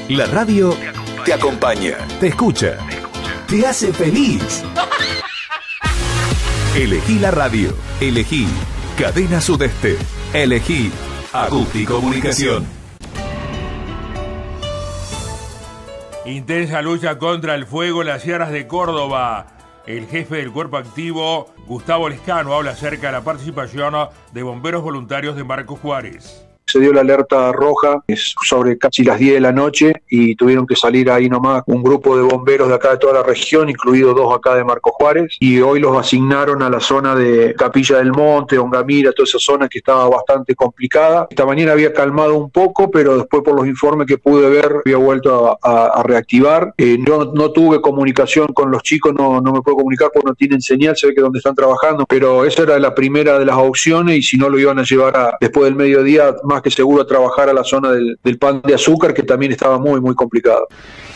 La radio te acompaña, te escucha, te hace feliz. Elegí la radio, elegí Cadena Sudeste, elegí Agusti Comunicación. Intensa lucha contra el fuego en las sierras de Córdoba. El jefe del cuerpo activo, Gustavo Lescano, habla acerca de la participación de bomberos voluntarios de Marcos Juárez. Se dio la alerta roja sobre casi las 10 de la noche y tuvieron que salir ahí nomás un grupo de bomberos de acá de toda la región, incluidos 2 acá de Marcos Juárez, y hoy los asignaron a la zona de Capilla del Monte, Ongamira, toda esa zona que estaba bastante complicada. Esta mañana había calmado un poco, pero después por los informes que pude ver había vuelto a reactivar. Yo no tuve comunicación con los chicos, no me puedo comunicar porque no tienen señal, se ve que donde están trabajando, pero esa era la primera de las opciones y si no lo iban a llevar después del mediodía más que seguro a trabajar a la zona del pan de azúcar, que también estaba muy complicado.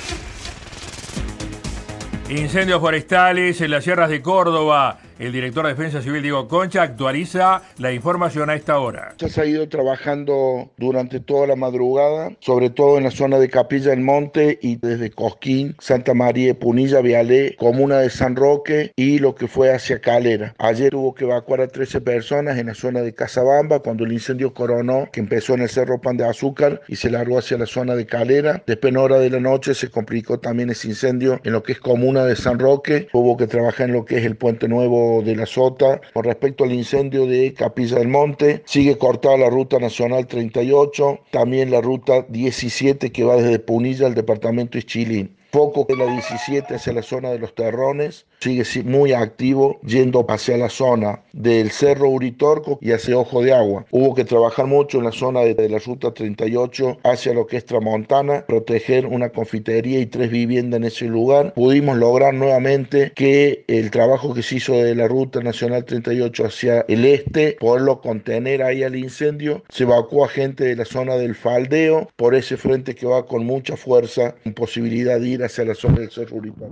Incendios forestales en las sierras de Córdoba. El director de Defensa Civil, Diego Concha, actualiza la información a esta hora. Se ha ido trabajando durante toda la madrugada, sobre todo en la zona de Capilla del Monte y desde Cosquín, Santa María de Punilla, Vialé, comuna de San Roque y lo que fue hacia Calera. Ayer hubo que evacuar a 13 personas en la zona de Casabamba cuando el incendio coronó, que empezó en el Cerro Pan de Azúcar y se largó hacia la zona de Calera. Después en hora de la noche se complicó también ese incendio en lo que es comuna de San Roque. Hubo que trabajar en lo que es el Puente Nuevo de la Sota. Con respecto al incendio de Capilla del Monte, sigue cortada la ruta nacional 38, también la ruta 17 que va desde Punilla al departamento Ischilín. Foco de la 17 hacia la zona de los Terrones, sigue muy activo yendo hacia la zona del Cerro Uritorco y hacia Ojo de Agua. Hubo que trabajar mucho en la zona de la ruta 38 hacia lo que es Tramontana, proteger una confitería y 3 viviendas en ese lugar. Pudimos lograr nuevamente que el trabajo que se hizo de la ruta nacional 38 hacia el este, poderlo contener ahí al incendio. Se evacuó a gente de la zona del Faldeo por ese frente que va con mucha fuerza, con posibilidad de ir hacia la zona del Cerro Uritorco.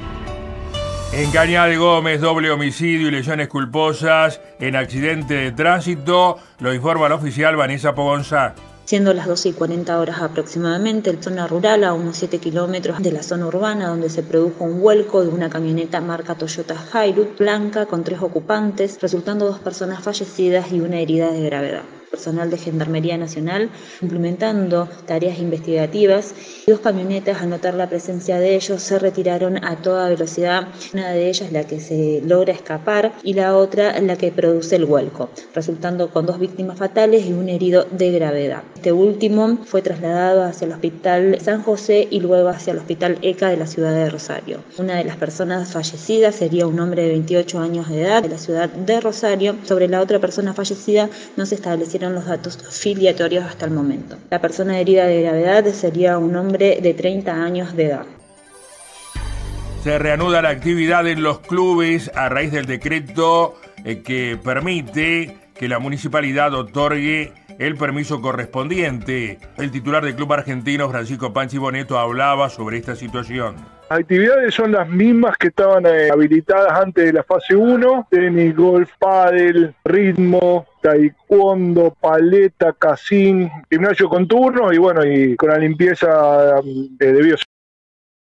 En Cañada de Gómez, doble homicidio y lesiones culposas en accidente de tránsito, lo informa la oficial Vanessa Pogonzá. Siendo las 12:40 aproximadamente, en zona rural, a unos 7 kilómetros de la zona urbana, donde se produjo un vuelco de una camioneta marca Toyota Hilux blanca con 3 ocupantes, resultando 2 personas fallecidas y una herida de gravedad. Personal de Gendarmería Nacional implementando tareas investigativas y 2 camionetas, al notar la presencia de ellos, se retiraron a toda velocidad. Una de ellas la que se logra escapar y la otra la que produce el vuelco, resultando con 2 víctimas fatales y un herido de gravedad. Este último fue trasladado hacia el Hospital San José y luego hacia el Hospital ECA de la ciudad de Rosario. Una de las personas fallecidas sería un hombre de 28 años de edad de la ciudad de Rosario. Sobre la otra persona fallecida no se establecieron los datos filiatorios hasta el momento. La persona herida de gravedad sería un hombre de 30 años de edad. Se reanuda la actividad en los clubes a raíz del decreto que permite que la municipalidad otorgue el permiso correspondiente. El titular del Club Argentino, Francisco Panchi Boneto, hablaba sobre esta situación. Las actividades son las mismas que estaban habilitadas antes de la fase 1, tenis, golf, pádel, ritmo, taekwondo, paleta, casín, gimnasio con turnos y bueno, y con la limpieza debido